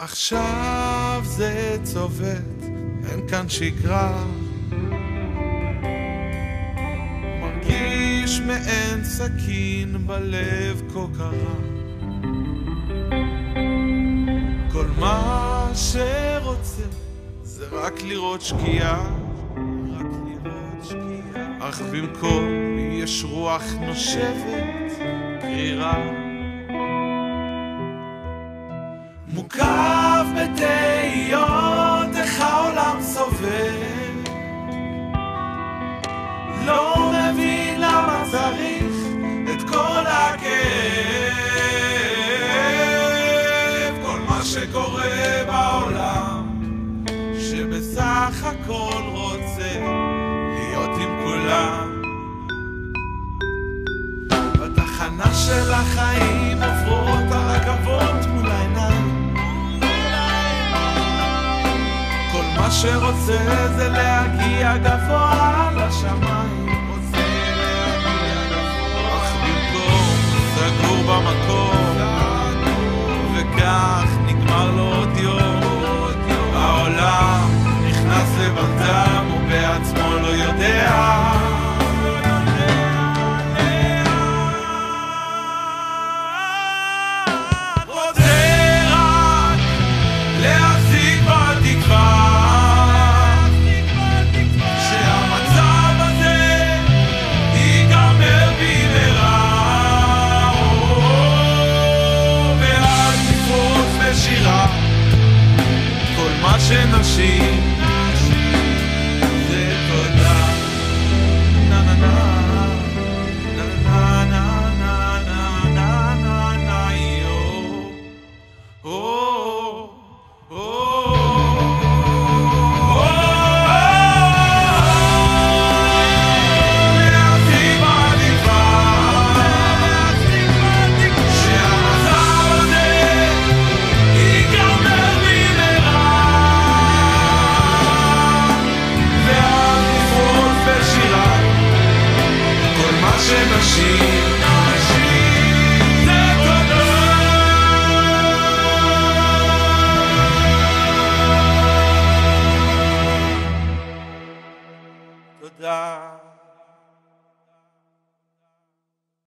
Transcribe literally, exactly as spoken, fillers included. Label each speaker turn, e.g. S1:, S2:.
S1: עכשיו זה צובט, אין כאן שגרה, מרגיש מעין סכין בלב כה קרה. כל מה שרוצה זה רק לראות שקיעה, רק לראות שקיעה, אך במקום יש רוח נושבת קרירה. מוקף בתהיות איך העולם סובל, לא מבין למה צריך את כל הכאב. כל מה שקורה בעולם שבסך הכל רוצה להיות עם כולם. בתחנה של החיים עוברות הרכבות מול העיניים, כל מה שרוצה זה להגיע גבוה לשמיים, רוצה להגיע גבוה, אך במקום סגור במקום, וכך נגמר לו עוד יום. העולם נכנס לבלדם ובעצמו לא יודע, שנשים